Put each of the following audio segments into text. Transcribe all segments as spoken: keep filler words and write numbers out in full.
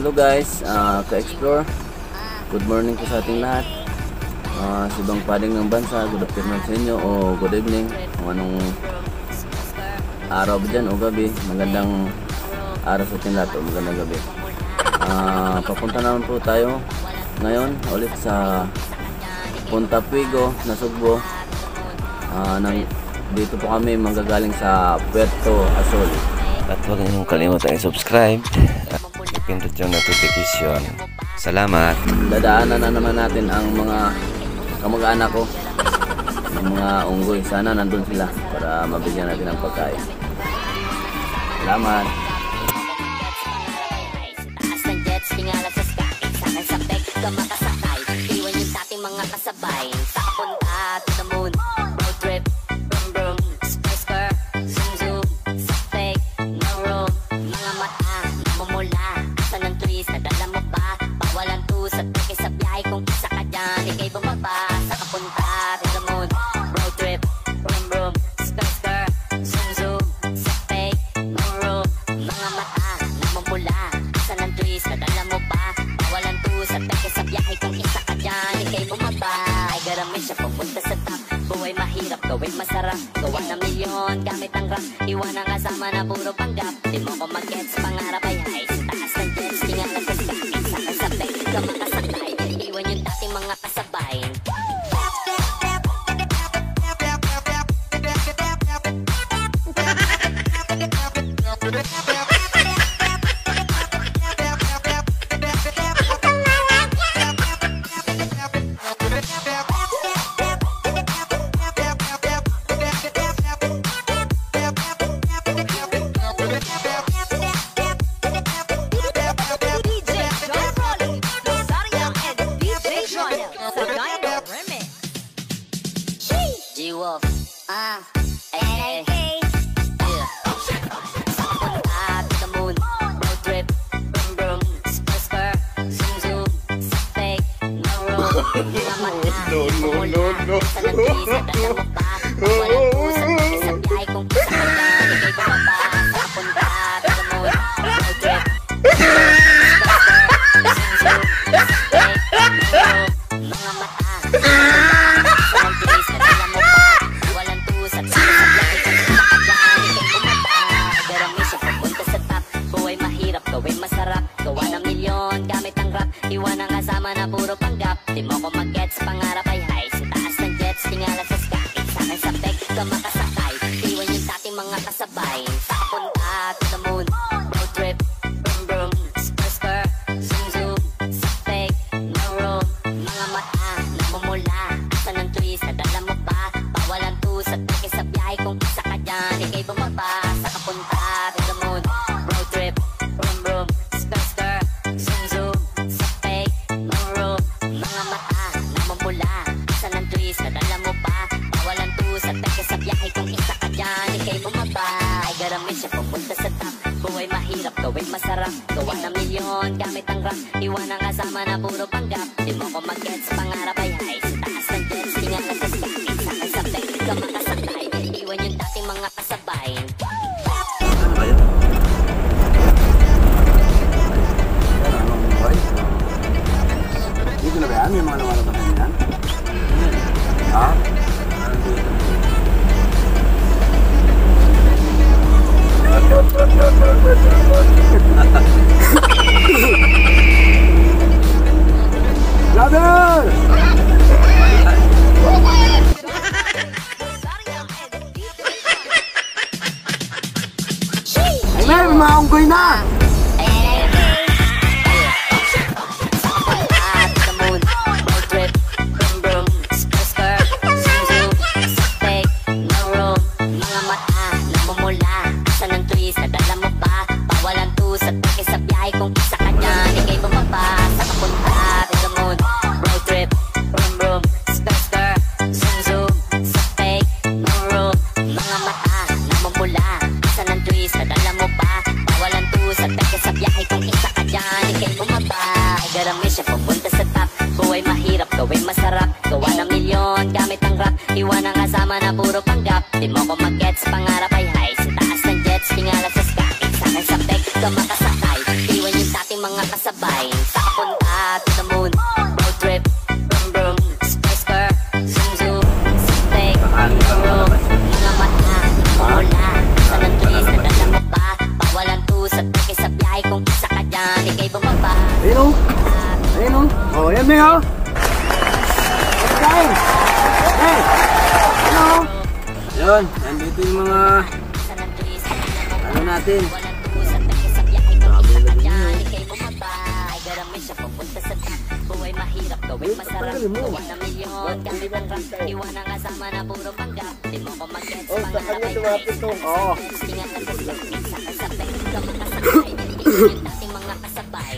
Hello guys, uh, ka-explore. Good morning po sa ating lahat. Uh, si Bang Pading ng Bansa, good afternoon sa inyo o good evening. Kung anong araw ba dyan o gabi, magandang araw sa ating lahat o magandang gabi. Uh, papunta naman po tayo ngayon ulit sa Punta Puigo, Nasugbo. Uh, nang, dito po kami manggagaling sa Puerto Azul. At huwag niyong kalimutan i-subscribe at ipindot yung notification. Salamat! Dadaanan na naman natin ang mga kamag-anak ko, ang mga unggoy. Sana nandun sila para mabigyan natin ng pagkain. Salamat! Taas ng jets, tingala sa sky. Sakay sa peg, ka makasakay. Iwan yung dating mga kasabay. Sa kapunta to the moon. Road trip, brum brum. Spur spur, zoom zoom. Sa peg, no room. Mga mata, namumula. Asa ng twist, nadala mo ba? Bawalan to sa peke sa biyahe. Kung isa ka dyan, ikay bumaba. Sa kapunta to the moon. Road trip, brum brum. Spur spur, zoom zoom. Sa peg, no room. Mga mata, namumula. Asa ng twist, nadala mo ba? Bawalan to sa peke sa biyahe. Kung isa ka dyan, ikay bumaba. Ay garami siya pupunta sa top. Buhay mahirap, gawin masarap. Gawa na milyon, gamit ang rap. Iwan ang kasama na puro panggap. Di mo ko mag-gets, pangarap ay high. Sa taas ng jets, tingala sa sky. Sakay sa peg, ka makasakay. Iwan yung dating mga kasabay. G-Wolf, ah, ay, ay, yeah. Sa kapunta to the moon, road trip, brum brum, spur spur, zoom zoom, sa peg, no room. Mga mata, namumula, sa nagtis, nadala mo ba? Bawalan po sa peke sa biyahe. Kung isa ka dyan, ikay bumaba. Sa kapunta to the moon, road trip, brum brum, spur spur, zoom zoom, sa peg, no room. Mga mata, namumula, sa nagtis, nadala mo ba? Bawalan to sa peke sa biyahe. Kung isa ka dyan, ikay bumaba. Garami siya pupunta sa top. Buhay mahirap, gawin masarap. Gawa ng milyon, gamit ang rap. Iwan ang kasama na puro panggap. Di mo ko mag-gets, pangarap ay high. Sa taas ng jets, tingala sa sky. Sakay sa peg, ka makasakay. Iwan yung dating mga kasabay. Sa kapunta to the moon, road trip, brum brum. Spur spur, zoom zoom. Sa peg, no room. Mga mata, namumula. Asa ng twist, nadala mo ba? Bawalan to sa peke sa biyahe. Kung isa ka dyan, ikay bumaba. Sa kapunta to the moon, road trip, brum brum. Spur spur, zoom zoom. Sa peg, no room. Mga mata, namumula. Asa ng twist, nadala mo ba? Bawalan to sa peke sa biyahe. Kung isa ka dyan, ikay bumaba. Ay garami siya pupunta sa top. Buhay mahirap, gawin masarap. Gawa ng milyon, gamit ang rap. Iwan ang kasama na puro panggap. Di mo ko mag-gets, pangarap ay high. Sa taas ng jets, tingala sa sky. Sakay sa peg, ka makasakay. Iwan yung dating mga kasabay. Ayun. Dito na ba yan? May mga namalabas na yan? Ha? Brother! Ay, may mga unggoy na! Kung isa ka dyan, ikay bumaba. Sa kapunta to the moon, road trip, brum brum. Spur spur, zoom zoom. Sa peg, no room. Mga mata, namumula. Asa ng twist, nadala mo ba? Bawalan to sa peke sa biyahe. Kung isa ka dyan, ikay bumaba. Ay garami siya pupunta sa top. Buhay mahirap, gawin masarap. Gawa ng milyon, gamit ang rap. Iwan ang kasama na puro panggap. Di mo ko mag-gets, pangarap ay high. Sa taas ng jets, tingala sa sky. Sakay sa peg, ka makasakay. Iwan yung dati dating mga kasabay sa kapunta to the moon. Road trip, brum brum, spur spur, zoom zoom, sipek, room, mga mata, wala. Sa ng twist, nadala mo ba? Pawalan to sa teke sa biyahe. Kung isa ka dyan, ikay bumaba. Ayun o. Ayun o. Oh, yan Ming o. What's going? Hey! Ano? Yun, nandito yung mga ano natin. Sabi na dyan, ikay bumaba. Ay garami siya pupunta sa top. Buhay mahirap, gawin masarap. Gawa na milyon, gamit ang rap. Iwan ang kasama na puro panggap. Di mo ko mag-gets, pangarap ay high. Oo. Tingan na gusto, sa kasabay. Ka makasakay, naliligyan yung dating mga kasabay.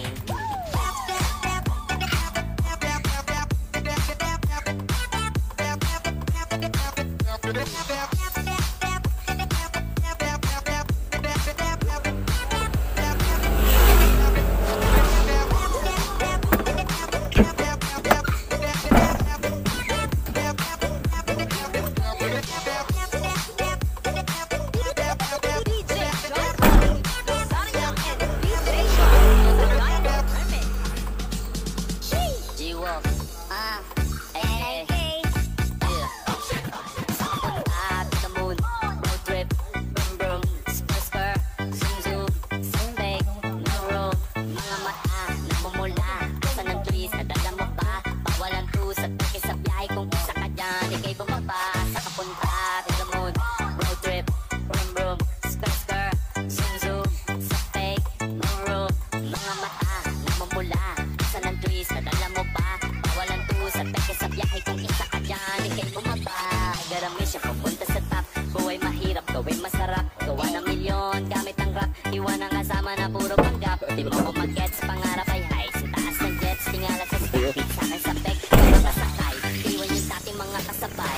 Gawin masarap, gawa ng milyon, gamit ang rap. Iwan ang kasama na puro panggap. Di mo ko mag-gets, pangarap ay high. Sa taas ng jets, tingala sa speed. Sa akin sa peg, mga kasakay. Iwan yung dating mga kasabay.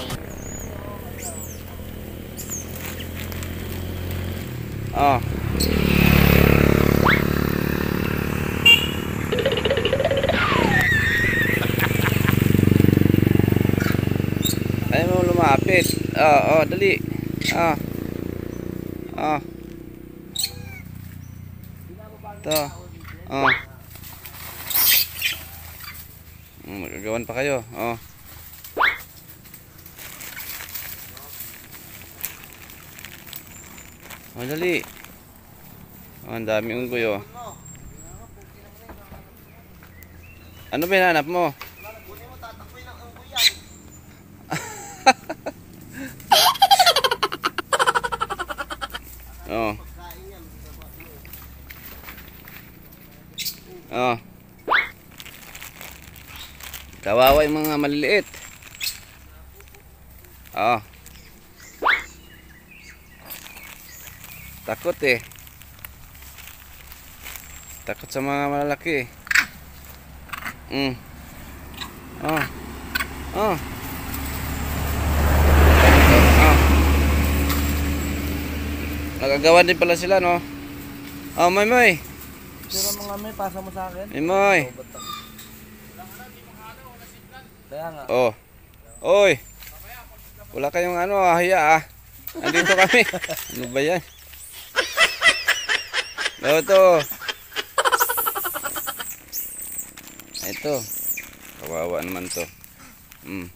Oh. Ayaw mo lumapit. Oh, oh, dali. Ah. Ah. Ito. Oh. Hmm, magagawan pa kayo. Oh. Oh, dali. Oh, ang dami unggoy, oh. Ano ba hinahanap mo? Oh. Oh. Kawawa yung mga maliliit. Oh. Takot eh. Takot sa mga malalaki. Mm. Oh. Oh. Oh. Nagagawa din pala sila, no? Oh, Moy Moy. Sira mga may, pasa mo sa akin. Moy Moy. Kaya nga. Oh. Oy. Wala kayong ano, ah, hiya ah. Andito kami. Ano ba yan? Ito. Ito. Kawawa naman to. Hmm.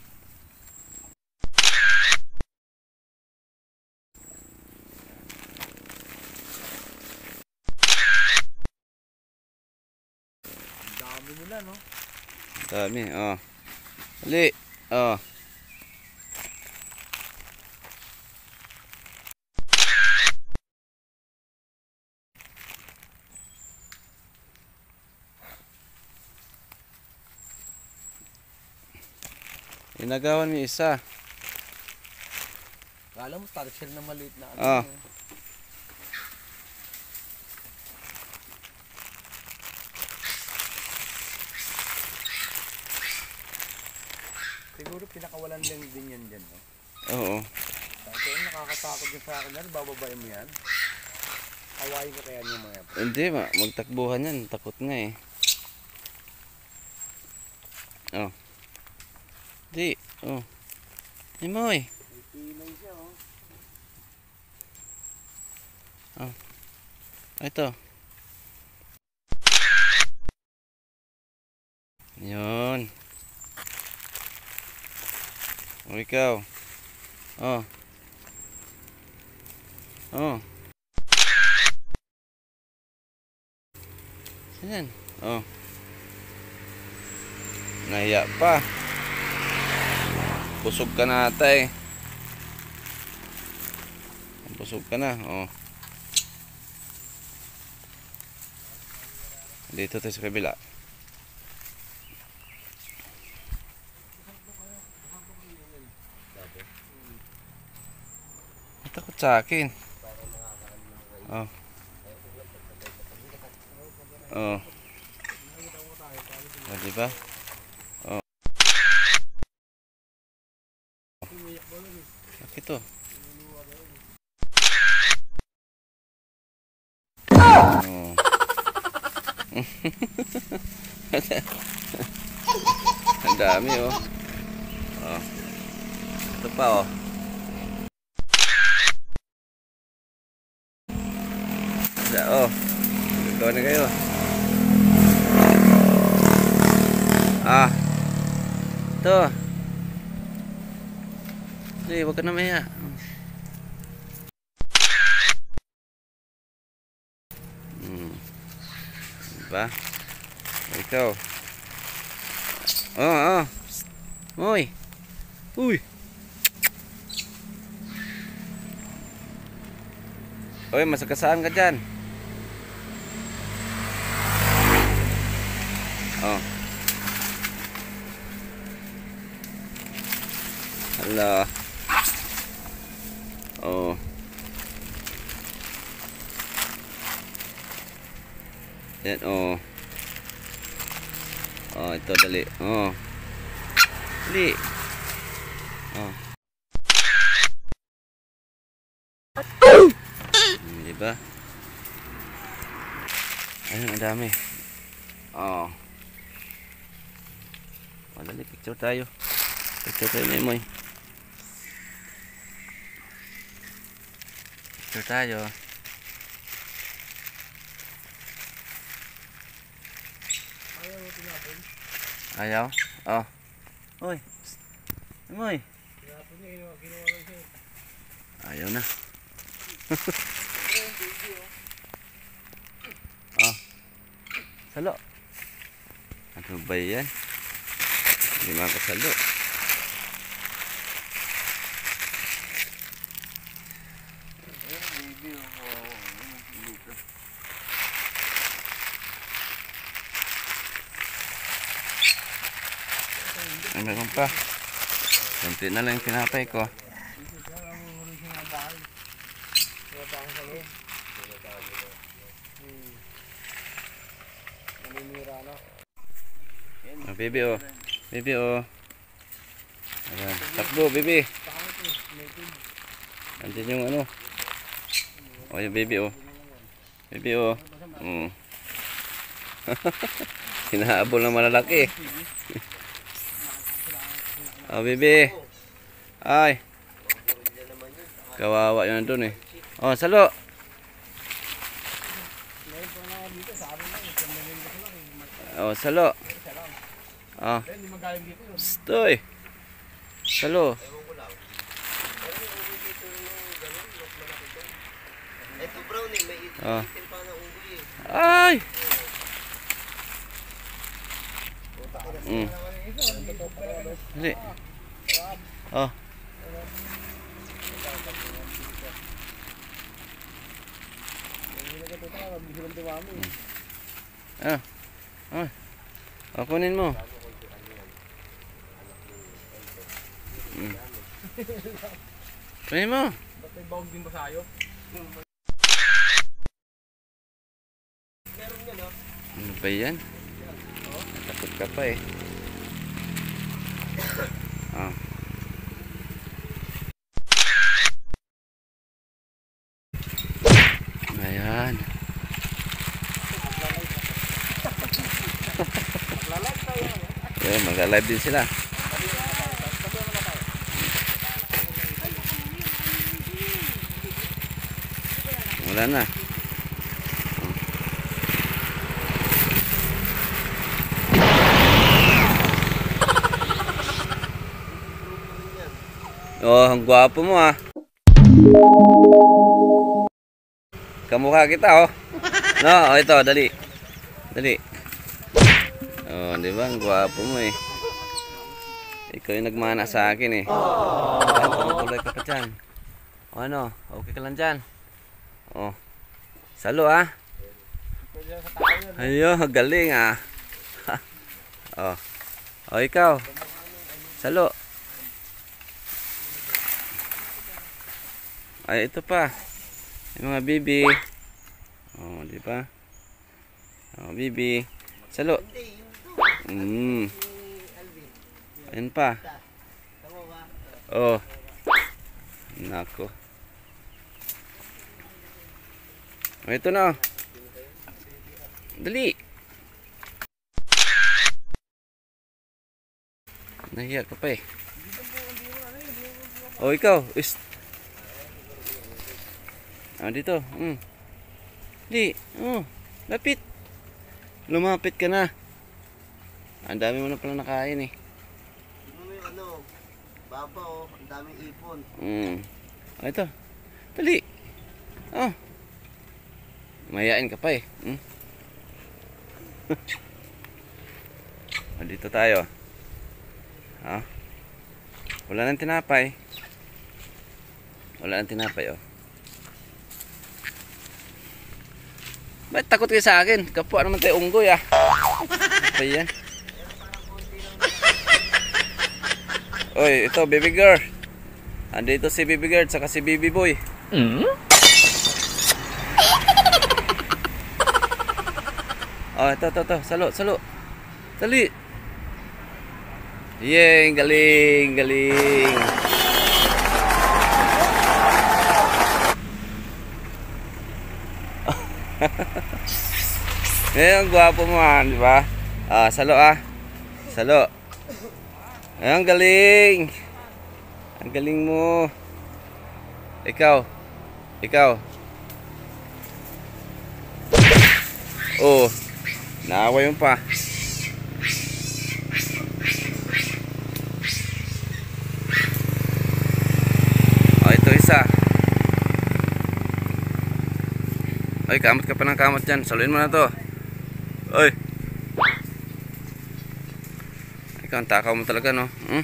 Dami nila, no? Dami, oh. Dali. Oh. Inagawan mo isa. Kala mo, tarsier na maliit na ano. Ah. Siguro pinakawalan lang din yan dyan, no? Oo. Ito yung nakakatakot din sa akin yan. Bababayin mo yan. Hawaii ka kaya niyo mga. Hindi, ma magtakbuhan yan. Takot nga eh. Oh. Di. Oh. Imoy. Pilay siya, oh. Oh. Ito. Yun. O ikaw. Oh. Oh. Yan. Oh. Nahiya pa. Busog ka na ata eh. Busog ka na. Oh. Dito tayo sa kabila. Takot sa akin. Oh. Oh. Oh, diba? Oh. Bakit to? Oh. Ang dami oh. Oh. Ito pa oh. Oh, gagawa na kayo. Ah, ito. Sige, huwag ka na maya. Hmm. Diba? Ikaw. Oh, oh. Uy. Uy. Uy, masagasaan ka dyan. Oh. Hala. Oh. Yan, oh. Oh, ito, dali. Oh. Dali. Oh. Hmm, diba? Ayun, ang dami. Oh. Oh, dali, picture tayo. Picture tayo, Memoy. Picture tayo. Ayaw? Oh. Uy. Memoy. Ayaw na. Oh. Salo. Ano ba yan? Hindi makasalo. Ay, meron pa. Kunti na lang yung tinapay ko. Oh, baby oh. Baby oh. Ayan. Takbo baby. Andiyan yung ano. Oh yung baby oh. Baby oh. Mm. Hinahabol ng malalaki. Oh baby. Ay. Kawawa yun nandun eh. Oh salo. Oh salo. Ah. Stoy. Salo. Ah. Ay. Mm. Dali. Oh. Ah. Ah. Oh, kunin mo. Mm. Kunin mo. May bawang din ba sa'yo? Ano ba yan? Takot ka pa eh. Ah. Ayan. Ayan, mag-live din sila. Wala na. Oh, ang gwapo mo ah. Kamukha kita oh. No, oh, ito, dali. Dali. Oh, di ba? Ang gwapo mo eh. Ikaw yung nagmana sa akin eh. Ay, tumutuloy ka pa dyan. O ano, okay ka lang dyan. Oh. Salo ah. Ayo, galing ah. Oh. O ikaw. Salo. Ay, ito pa. Yung mga bibi. Oh, di ba? Oh, bibi. Salo. Mm. Ayun pa. Oh. Nako. Oh, ito na. Dali. Nahiya ka pa eh. Oh, ikaw. Is ah, dito. Mm. Di. Oh, lapit. Lumapit ka na. Ang dami mo na pala nakain eh. Ano yung ano? Baba oh, ang daming ipon. Mm. Oh, ito. Dali. Oh. Mayayain ka pa eh. Mm. Oh, dito tayo. Ah. Wala nang tinapay. Wala nang tinapay oh. Ba't takot kayo sa akin? Kapwa naman tayo unggoy ah. Apa yan? Oy, ito baby girl. Andito si baby girl saka si baby boy. Mm? Oh, ito, ito, ito. Salo, salo. Dali. Yay, galing, galing. Ngayon, gwapo mo ah, di ba? Ah, salo ah. Salo. Ngayon, galing. Ang galing mo. Ikaw. Ikaw. Oh. Naawa yun pa. Oh, ito isa. Ay, kamot ka pa ng kamot dyan. Saluin mo na to. Oy. Ikaw, ang takaw mo talaga, no? Hmm?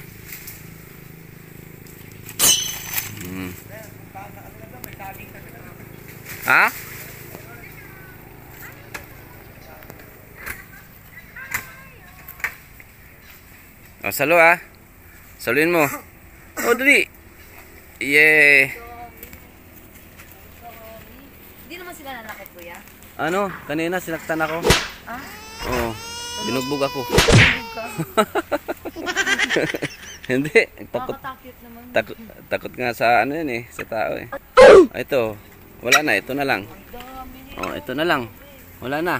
Hmm. Ha? O, salo ah. Saluin mo. O, dali. Yeah. Hindi naman sila nanakit, kuya. Ano? Kanina sinaktan ako. Ah? Oo. Binugbog ako. Hindi. Takot, Nakakatakot naman. takot, takot nga sa ano yun eh. Sa tao eh. Ah, ito. Wala na. Ito na lang. Oh, ito na lang. Wala na.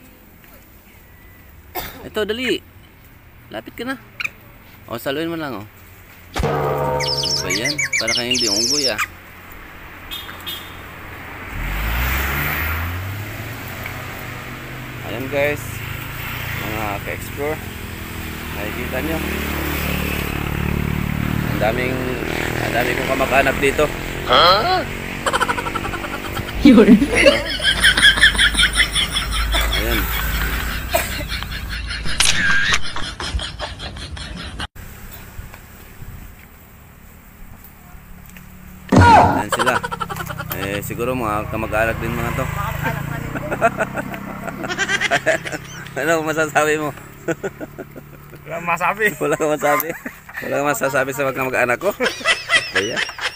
Ito, dali. Lapit ka na. O, saluin mo lang, oh. Ano ba yan? Para kayong hindi unggoy, ah. Ayan, guys. Mga ka-explore. Nakikita nyo. Ang daming, ang daming kong kamag-anak dito. Huh? Yun. Ayan. Ayan sila. Eh, siguro mga kamag-anak din mga to. Ano masasabi mo? Wala masabi. Wala kang masasabi. Wala kang masasabi sa mga kamag-anak ko. Kaya.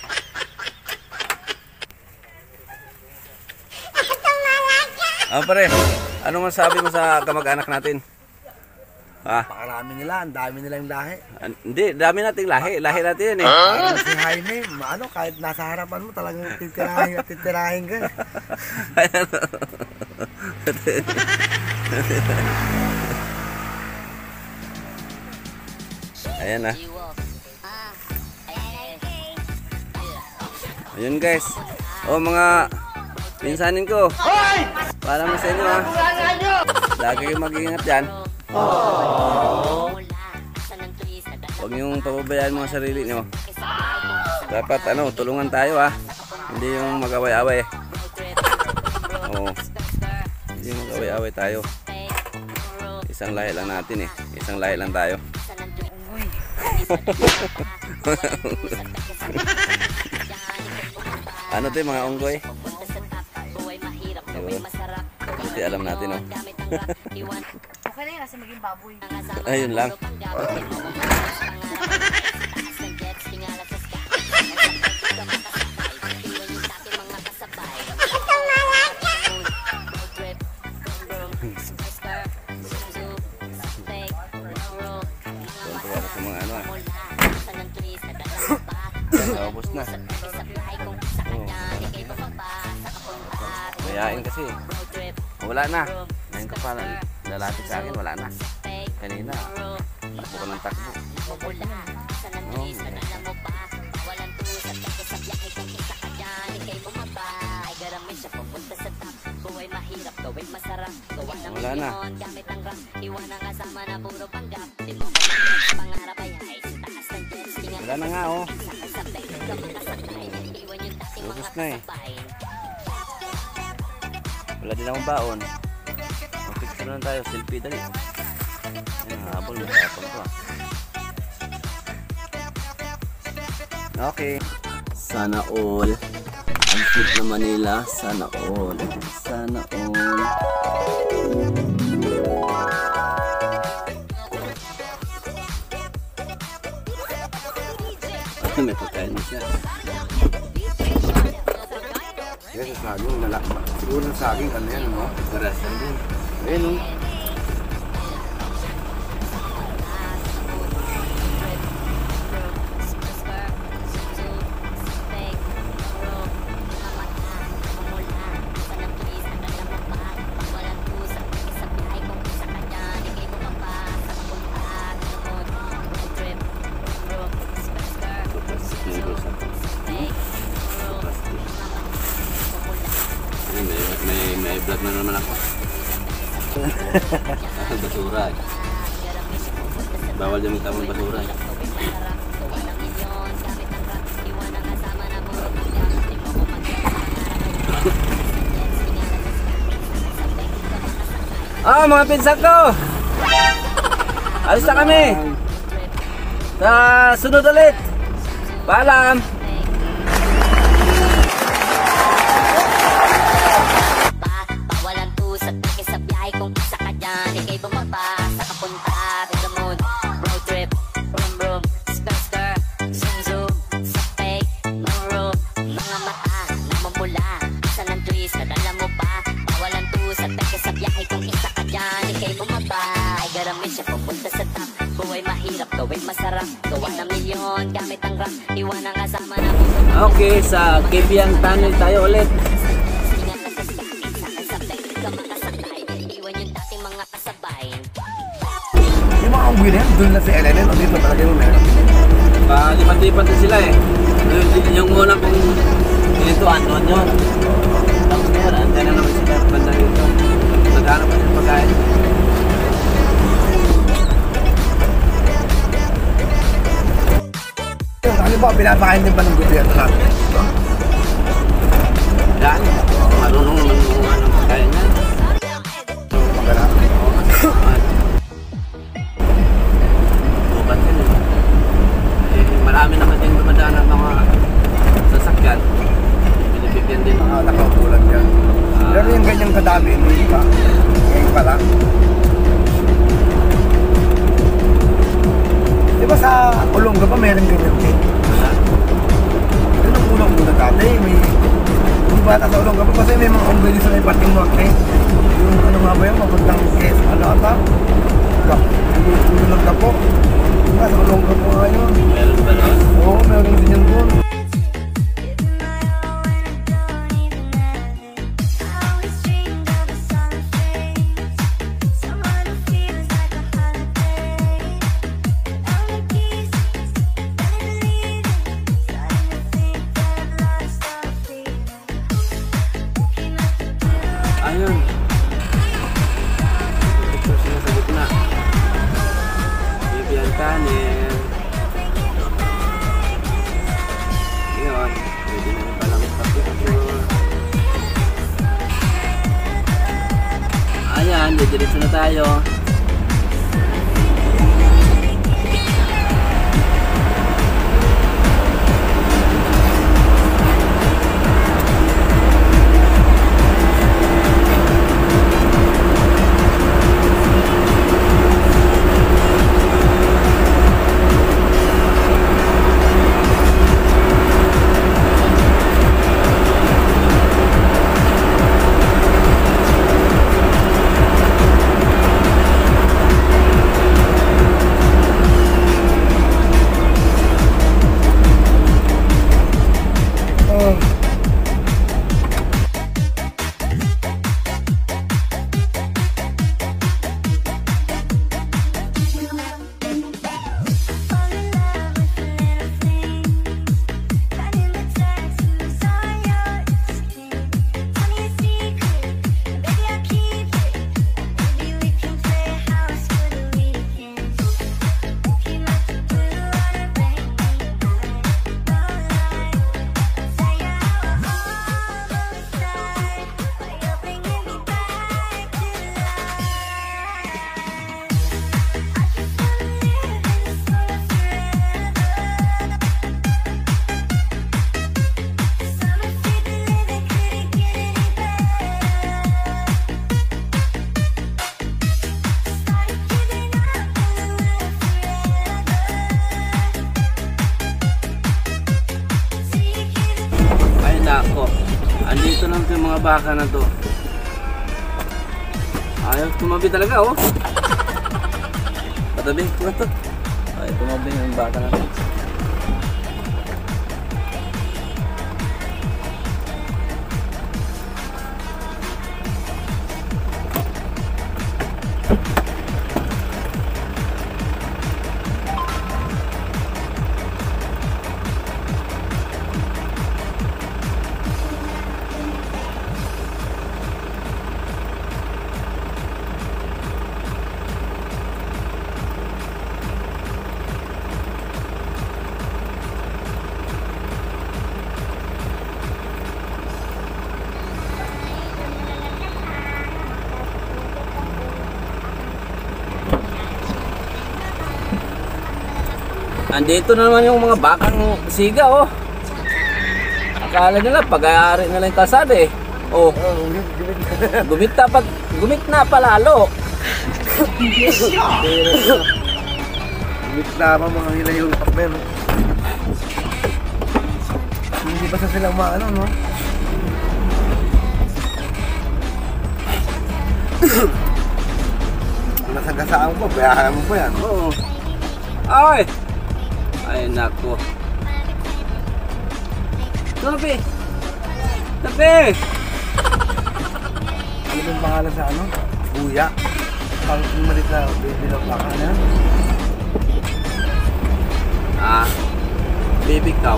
Ah, pare. Ano masasabi mo sa kamag-anak natin? Ha? Pakarami nila, ang dami nilang lahi. Ah, hindi, dami nating lahi. Lahi natin yan eh. Ano si Jaime, ano, kahit nasa harapan mo talagang titirahin at titirahin ka. Ayan. Ayan ah. Ayun guys. Oh mga pinsanin ko. Para mo sa inyo ah. Lagi kayong mag-iingat dyan. Huwag niyong pababayaan mga sarili niyo. Dapat ano, tulungan tayo ah. Hindi yung mag-away-away. Oo. Hindi yung mag-away-away tayo. Isang lahi lang natin eh. Isang lahi lang tayo. Ano to yung mga unggoy? Ayun. Hindi alam natin oh. Okay na yun kasi maging baboy. Ayun lang. Tuwan-tuwa ko sa mga ano ah. Naubos na. Oh. Mayain kasi. Wala na. Ngayon ka pa lalapit sa akin, wala na. Kanina, takbo ko ng takbo. Oh, wala na. Wala na nga oh. Lubos na eh. Wala din akong baon. Mag-picture na tayo, selfie dali. Ayun, habol, matapon ko ah. Okay. Sana all. Ang cute na Manila, sana all. Sana all. May pagkain mo siya. Kaya sa saging, nalakma. Siguro ng saging, ano yan, no? Karasan din. Ayun, no? May, may vlog na naman ako. Basura eh. Bawal yung tamang basura eh. Ah, mga pinsan ko! Alis na kami! Sa sunod ulit! Paalam! Okay, sa Kibiang Tunnel tayo ulit. Yung mga unggoy na yan, doon na si L N N, o dito talaga yung meron. Palipat-lipat din sila eh. Yung, yung una kong pinituan doon yun. Tapos ngayon, antay na naman sila banda rito. Naghanap pa ng pagkain. Ano ba, pinapakain din ba ng gobyerno natin? Yan, marunong naman yung ano pagkain yan. Magana. Bukat yun eh. Eh, marami naman din dumadaan ng mga sasakyan. Binibigyan din. Ah, nakaupulan yan. Pero yung ganyang kadami, hindi pa. Ngayon pa lang. Di ba sa Olonga pa meron ganyan din? Yun ang unang-una dati, may... Yung bata sa Olonga pa kasi may mga unggoy sa may parting Wakne. Yung ano nga ba yun, mapuntang kes, ano ata? Yung lang na po. Diba sa Olonga po ngayon? Meron ba nun? Oo, meron din yan doon. Ayun. Ito sila sa gitna. Kibiang Tunnel. yan, didiretso na tayo. Nako, andito lang yung mga baka na to. Ayaw tumabi talaga, oh. Patabi, ano to? Ay, tumabi yung baka na to. Andito na naman yung mga bakang siga, oh. Akala nila pag-aari nila yung kalsada, eh. Oh, gumit na, pag, gumit na palalo. Gumit na pa mga hila yung takmer. Hindi pa sa silang maano, no? Kung nasagasaan mo pa, bayahan mo pa yan. Oo. Ay! Ay, nako. Tabi! Tabi! Ano yung pangalan sa ano? Buya. Pang malit na baby ng baka na yan. Ah, baby cow.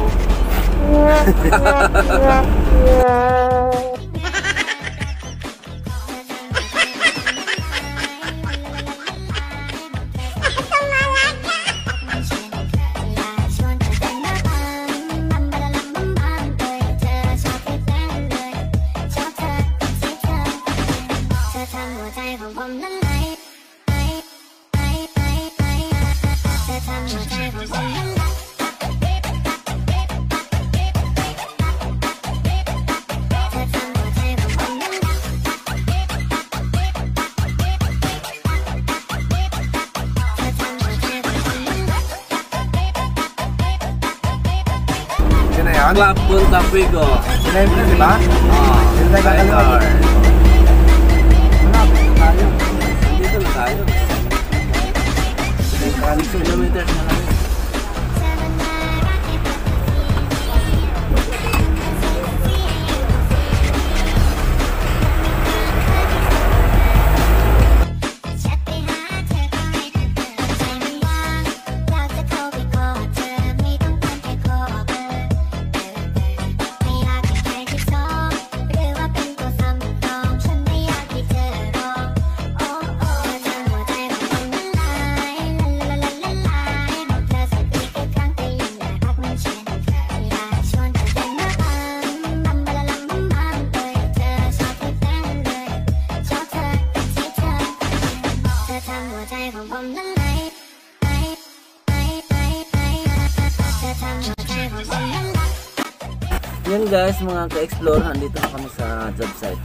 Club Punta Figo. Sila yun, di ba? Ah, Sila yung Skylar. Malapit na tayo. Dito na tayo. six kilometers na lang. Yan guys, mga ka-explore, nandito na kami sa job site.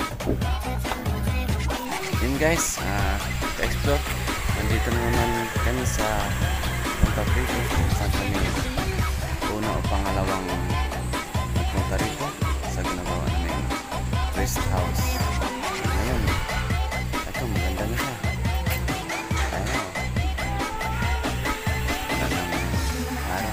Yan guys, uh, ka-explore, nandito na naman kami sa Punta Rico, kung saan kami una o pangalawang nagpunta rito sa ginagawa namin rest house. Ngayon, ito maganda na siya. Ayaw. Magandang araw.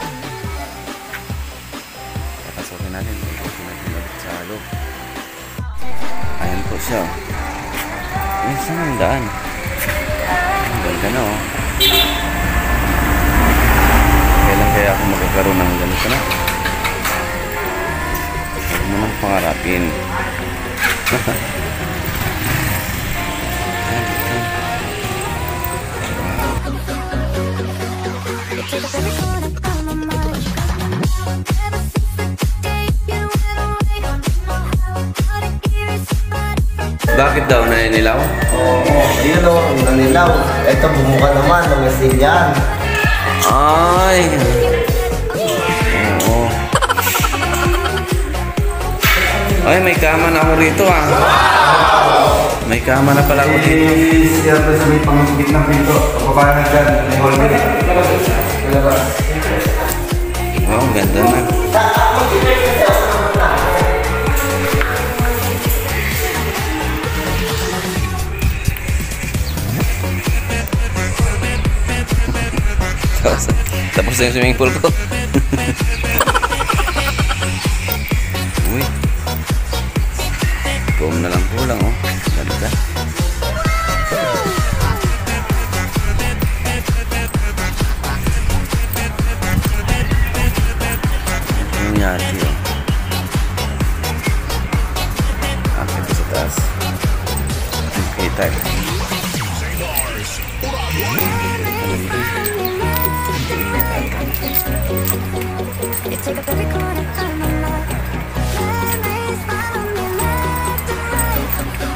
Papasokin natin, papasokin natin ulit sa loob. Ayan po siya. Ayan, saan ang daan? Ang ganda na oh. Kailan kaya ako magkakaroon ng ganito na? Huwag mo nang pangarapin. Bakit daw naninilaw? Oo, ayun o, ang nanilaw. Ito, bumuka naman, namasin yan. Ay! Oo. Ay, may kama na ako rito ah. May kama na pala ako dito. Siya sa may pangagit ng pinto. Papapayan na dyan. May holder. Kalabas. Wow, ang ganda na. Tapos na yung swimming pool ko. Uy. Boom na lang po lang oh. Ganda. Yung yati oh. Akit ko sa taas. Okay, tayo. Take up every corner of my life. Memories follow me left and right.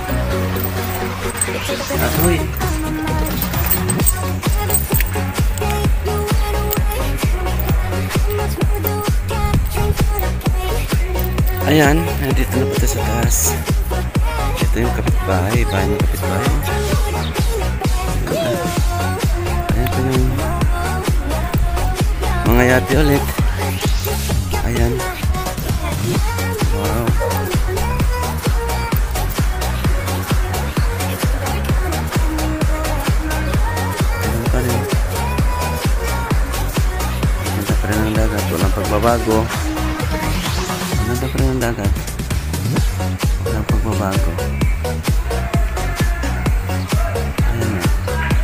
Take up every Asoy. corner of my mind. Ever since the day you went away, how much more do I get? Drink for the pain. Ayan, nandito na po tayo sa taas. Ito yung kapitbahay, bahay ng kapitbahay. Ayan po yung mga yati ulit. Ayan. Wow. Ayan pa rin. Ganda pa rin ang dagat. Walang pagbabago. Ganda pa rin ang dagat. Walang pagbabago. Ayan na.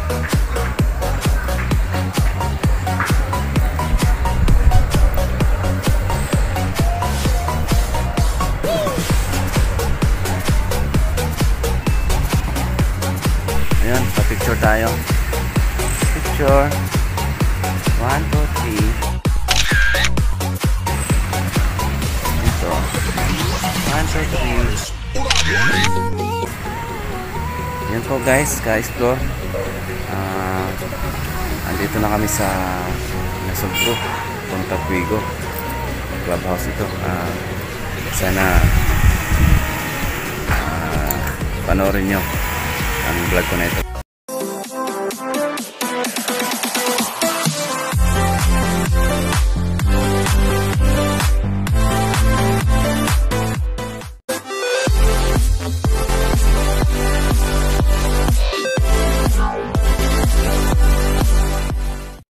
Ayan, pa-picture tayo. Picture. One, two, three. Ito. One, two, three. Yan po guys, ka-explore. Uh, andito na kami sa Nasugbo, Punta Rico. Clubhouse ito. Uh, sana uh, panoorin nyo ang vlog ko na ito.